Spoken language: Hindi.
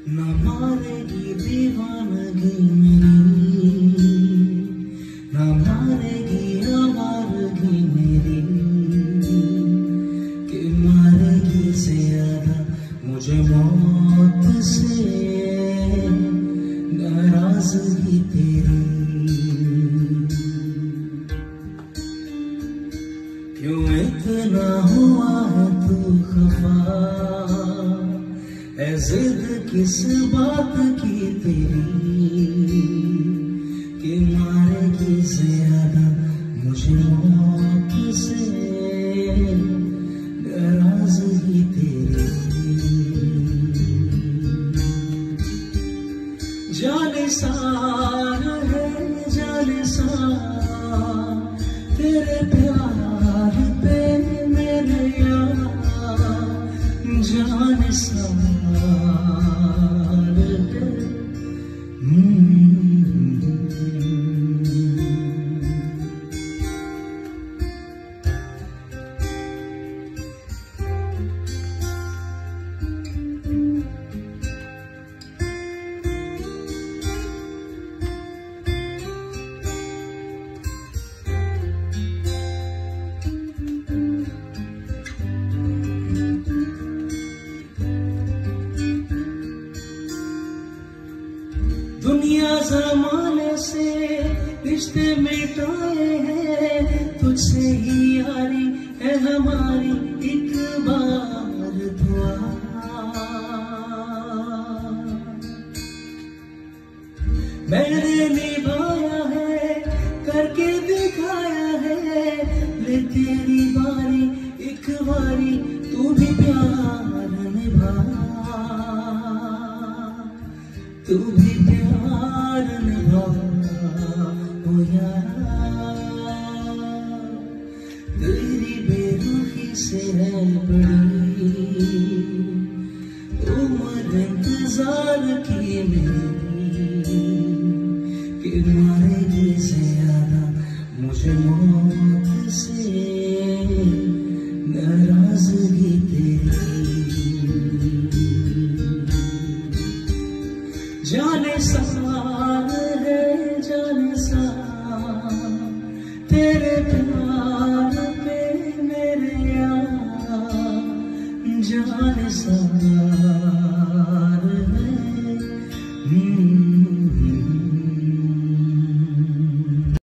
न मारेगी दीवानगी मेरी, न मारेगी आवारगी मेरी, कि मारेगी ज्यादा मुझे मौत से नाराजगी तेरी। क्यों इतना हुआ है तू खफा, ऐ जिद किस बात की तेरी, कि मारेगी ज्यादा मुझे मौत से नाराजगी तेरी। जाने सार है जाने सार तेरे प्यार पे मेरे यार, जाने सार दुनिया जमाने से रिश्ते मिटाए हैं, तुझसे ही यारी है हमारी एक बार दुआ। मैंने निभाया है करके दिखाया है, ले तेरी बारी एक बारी तू भी प्यार निभा, तू भी प्यार निभा ओ यार। तेरी बेरुखी से है बड़ी उम्र इंतजार की मेरी, कि मारेगी ज्यादा मुझे मौत से नाराजगी तेरी। जाने सार है जाने सार तेरे